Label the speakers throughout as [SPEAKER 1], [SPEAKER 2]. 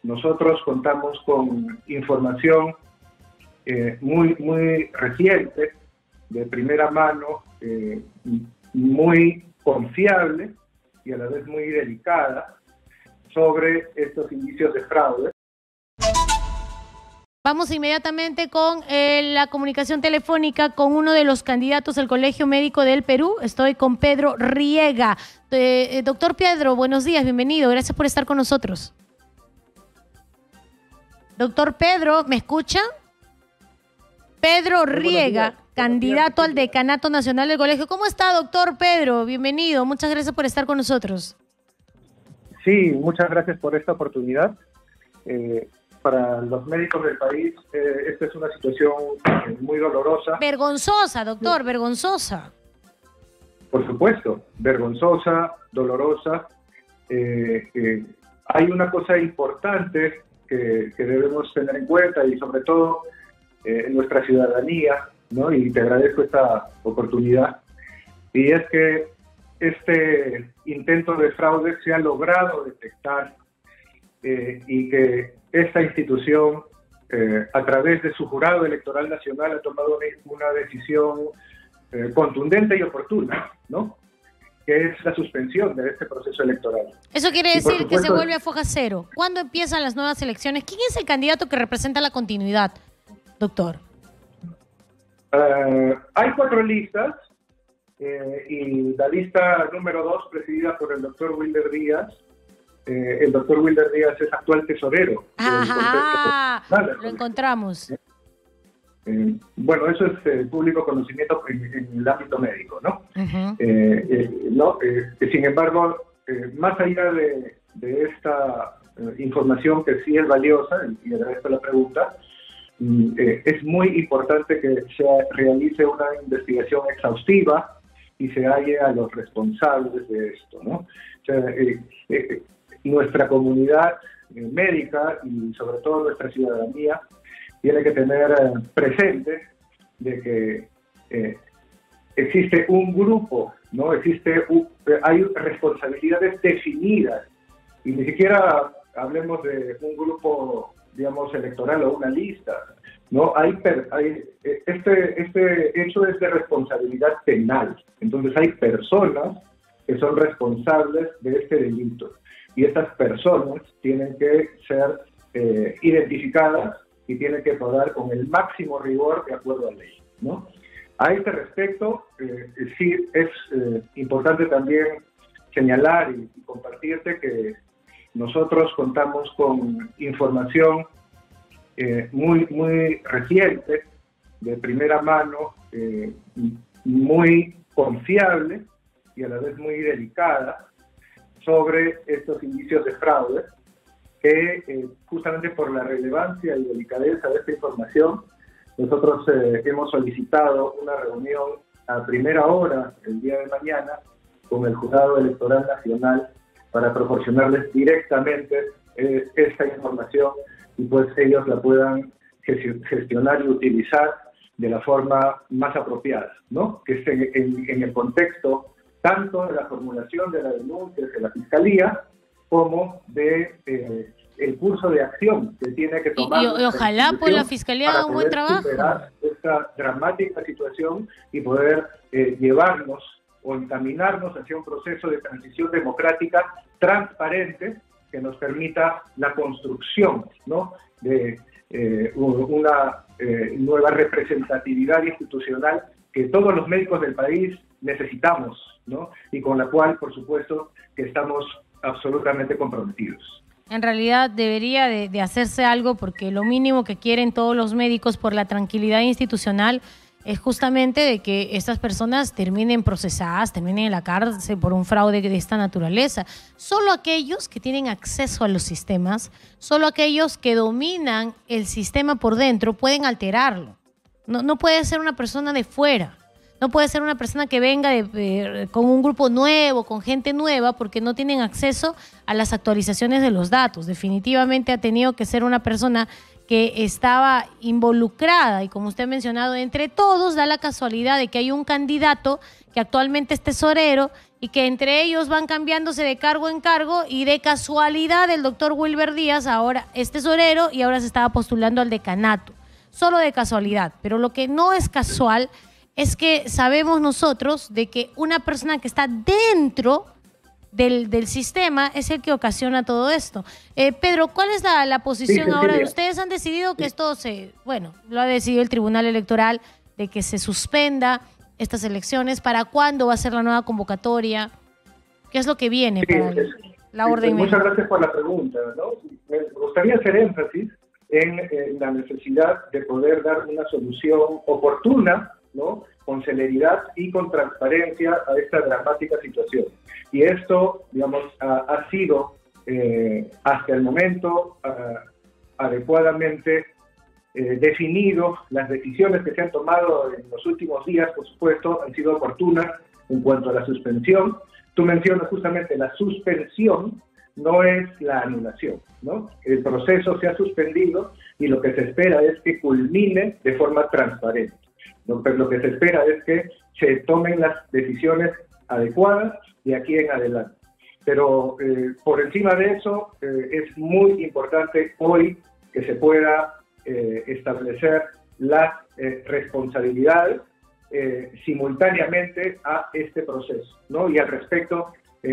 [SPEAKER 1] nosotros contamos con información muy reciente, de primera mano, muy confiable y a la vez muy delicada sobre estos indicios de fraude.
[SPEAKER 2] Vamos inmediatamente con la comunicación telefónica con uno de los candidatos del Colegio Médico del Perú. Estoy con Pedro Riega. Doctor Pedro, buenos días, bienvenido. Gracias por estar con nosotros. Doctor Pedro, ¿me escucha? Pedro Riega, candidato al Decanato Nacional del Colegio. ¿Cómo está, doctor Pedro? Bienvenido. Muchas gracias por estar con nosotros.
[SPEAKER 1] Sí, muchas gracias por esta oportunidad. Para los médicos del país, esta es una situación muy dolorosa.
[SPEAKER 2] Vergonzosa, doctor, vergonzosa.
[SPEAKER 1] Por supuesto, vergonzosa, dolorosa. Hay una cosa importante que debemos tener en cuenta y sobre todo en nuestra ciudadanía, ¿no? Y te agradezco esta oportunidad. Y es que este intento de fraude se ha logrado detectar y que esta institución, a través de su jurado electoral nacional, ha tomado una decisión contundente y oportuna, ¿no? Que es la suspensión de este proceso electoral.
[SPEAKER 2] Eso quiere decir que se vuelve a foja cero. ¿Cuándo empiezan las nuevas elecciones? ¿Quién es el candidato que representa la continuidad, doctor?
[SPEAKER 1] Hay 4 listas y la lista número 2, presidida por el doctor Wilder Díaz. El doctor Wilder Díaz es actual tesorero.
[SPEAKER 2] Lo encontramos.
[SPEAKER 1] Bueno, eso es público conocimiento en el ámbito médico, ¿no? Sin embargo, más allá de esta información que sí es valiosa, y agradezco la pregunta, es muy importante que se realice una investigación exhaustiva y se halle a los responsables de esto, ¿no? O sea, nuestra comunidad médica y sobre todo nuestra ciudadanía tiene que tener presente de que existe un grupo, ¿no? Hay responsabilidades definidas y ni siquiera hablemos de un grupo, digamos, electoral o una lista, ¿no? Este hecho es de responsabilidad penal, entonces hay personas que son responsables de este delito y estas personas tienen que ser identificadas y tienen que pagar con el máximo rigor de acuerdo a la ley, ¿no? A este respecto, sí es importante también señalar y compartirte que nosotros contamos con información muy reciente, de primera mano, muy confiable y a la vez muy delicada sobre estos indicios de fraude, que justamente por la relevancia y delicadeza de esta información, nosotros hemos solicitado una reunión a primera hora el día de mañana con el Jurado Electoral Nacional para proporcionarles directamente esta información y pues ellos la puedan gestionar y utilizar de la forma más apropiada, ¿no? Que esté en el contexto tanto de la formulación de la denuncia de la Fiscalía como de el curso de acción que tiene que tomar.
[SPEAKER 2] Y ojalá pues la Fiscalía haga un buen trabajo.
[SPEAKER 1] Superar esta dramática situación y poder llevarnos o encaminarnos hacia un proceso de transición democrática transparente que nos permita la construcción, ¿no? De una nueva representatividad institucional que todos los médicos del país necesitamos, ¿no? Y con la cual, por supuesto, que estamos absolutamente comprometidos.
[SPEAKER 2] En realidad debería de hacerse algo porque lo mínimo que quieren todos los médicos por la tranquilidad institucional es justamente de que estas personas terminen procesadas, terminen en la cárcel por un fraude de esta naturaleza. Solo aquellos que tienen acceso a los sistemas, solo aquellos que dominan el sistema por dentro pueden alterarlo. No puede ser una persona de fuera. No puede ser una persona que venga con un grupo nuevo, con gente nueva, porque no tienen acceso a las actualizaciones de los datos. Definitivamente ha tenido que ser una persona que estaba involucrada y, como usted ha mencionado, entre todos da la casualidad de que hay un candidato que actualmente es tesorero y que entre ellos van cambiándose de cargo en cargo, y de casualidad el doctor Wilber Díaz ahora es tesorero y ahora se estaba postulando al decanato. Solo de casualidad, pero lo que no es casual es que sabemos nosotros de que una persona que está dentro del sistema es el que ocasiona todo esto. Pedro, ¿cuál es la posición ahora? Ustedes han decidido que esto lo ha decidido el Tribunal Electoral, de que se suspenda estas elecciones. ¿Para cuándo va a ser la nueva convocatoria? ¿Qué es lo que viene para la orden?
[SPEAKER 1] Muchas gracias por la pregunta, ¿no? Me gustaría hacer énfasis en la necesidad de poder dar una solución oportuna, ¿no?, con celeridad y con transparencia a esta dramática situación. Y esto, digamos, ha sido hasta el momento adecuadamente definido. Las decisiones que se han tomado en los últimos días, por supuesto, han sido oportunas en cuanto a la suspensión. Tú mencionas justamente la suspensión, no es la anulación, ¿no? El proceso se ha suspendido y lo que se espera es que culmine de forma transparente. Lo que se espera es que se tomen las decisiones adecuadas de aquí en adelante. Pero por encima de eso, es muy importante hoy que se pueda establecer las responsabilidades simultáneamente a este proceso, ¿no? Y al respecto,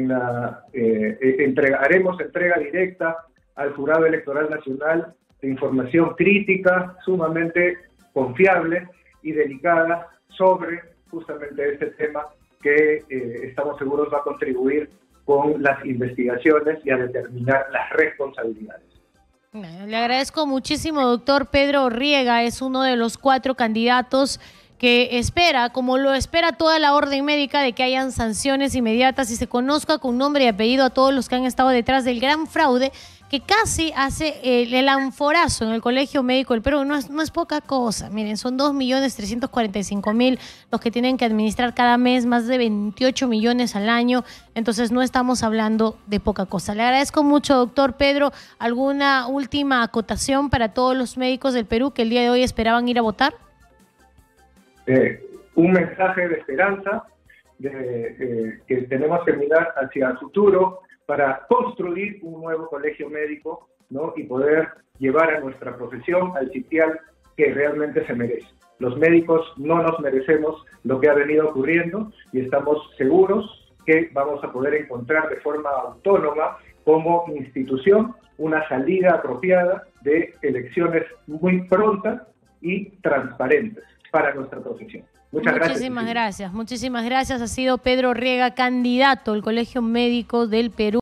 [SPEAKER 1] haremos entrega directa al Jurado Electoral Nacional de información crítica, sumamente confiable y delicada sobre justamente este tema que estamos seguros va a contribuir con las investigaciones y a determinar las responsabilidades.
[SPEAKER 2] Le agradezco muchísimo, doctor Pedro Orriega. Es uno de los 4 candidatos que espera, como lo espera toda la orden médica, de que hayan sanciones inmediatas y se conozca con nombre y apellido a todos los que han estado detrás del gran fraude que casi hace el anforazo en el Colegio Médico del Perú. No es poca cosa. Miren, son 2.345.000 los que tienen que administrar cada mes, más de 28 millones al año. Entonces no estamos hablando de poca cosa. Le agradezco mucho, doctor Pedro. ¿Alguna última acotación para todos los médicos del Perú que el día de hoy esperaban ir a votar?
[SPEAKER 1] Un mensaje de esperanza, que tenemos que mirar hacia el futuro para construir un nuevo colegio médico, ¿no?, y poder llevar a nuestra profesión al sitial que realmente se merece. Los médicos no nos merecemos lo que ha venido ocurriendo y estamos seguros que vamos a poder encontrar de forma autónoma, como institución, una salida apropiada de elecciones muy prontas y transparentes para nuestra profesión.
[SPEAKER 2] Muchísimas gracias. Ha sido Pedro Orriega, candidato al Colegio Médico del Perú.